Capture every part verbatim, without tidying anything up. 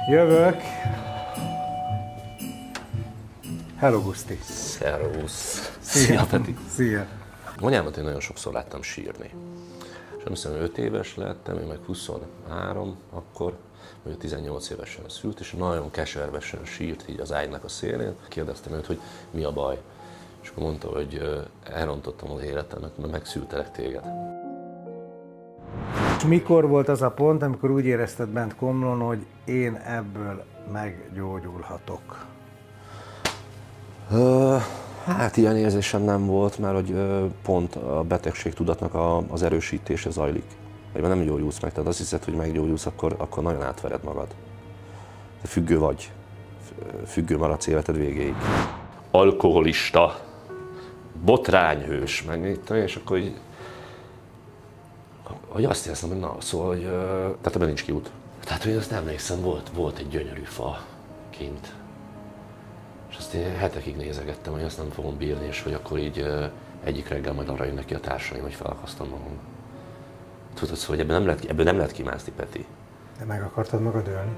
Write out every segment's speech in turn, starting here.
Jövök. Hello, Guszti. Szervusz. Szia, Peti. Szia. Anyámat én nagyon sokszor láttam sírni. És nem hiszem, öt éves lettem, én meg huszonhárom akkor, vagy tizennyolc évesen szült, és nagyon keservesen sírt így az ágynak a szélén. Kérdeztem őt, hogy mi a baj. És akkor mondta, hogy elrontottam az életemet, mert megszültelek téged. És mikor volt az a pont, amikor úgy érezted bent Komlón, hogy én ebből meggyógyulhatok? Uh, hát ilyen érzésem nem volt, mert hogy uh, pont a betegségtudatnak a, az erősítése zajlik. Vagy nem gyógyulsz meg, tehát azt hiszed, hogy meggyógyulsz, akkor, akkor nagyon átvered magad. Te függő vagy, függő maradsz életed végéig. Alkoholista, botrányhős, meg itt, és akkor így, hogy azt érzem, hogy na, szóval, hogy, uh, tehát ebben nincs kiút. Tehát, hogy azt emlékszem, volt, volt egy gyönyörű fa kint. És azt én hetekig nézegettem, hogy azt nem fogom bírni, és hogy akkor így uh, egyik reggel majd arra jön neki a társaim, hogy felakasztom magam. Tudod, szóval, hogy ebből nem lehet, ebből nem lehet kimászni, Peti. De meg akartad magad ölni?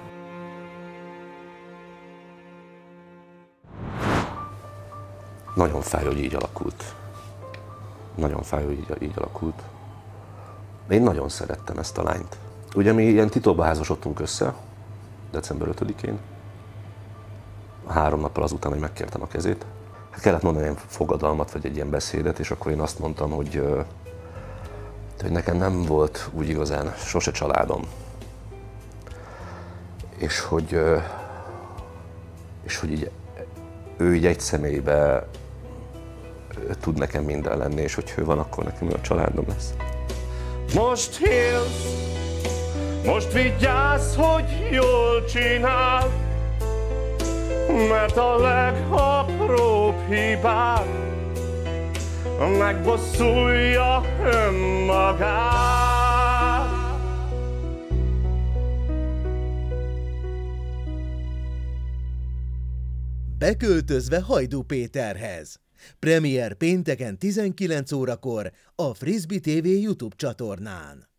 Nagyon fáj, hogy így alakult. Nagyon fáj, hogy így, így alakult. Én nagyon szerettem ezt a lányt. Ugye mi ilyen titokba házasodtunk össze, december ötödikén. Három nappal azután, hogy megkértem a kezét. Hát kellett mondani egy fogadalmat, vagy egy ilyen beszédet, és akkor én azt mondtam, hogy, hogy nekem nem volt úgy igazán sose családom. És hogy, és hogy így, ő így egy személybe tud nekem minden lenni, és hogy ő van, akkor nekem ő a családom lesz. Most élsz, most vigyázz, hogy jól csinál, mert a legapróbb hibát megbosszulja önmagát. Beköltözve Hajdú Péterhez. Premier pénteken tizenkilenc órakor a Frisbee té vé YouTube csatornán.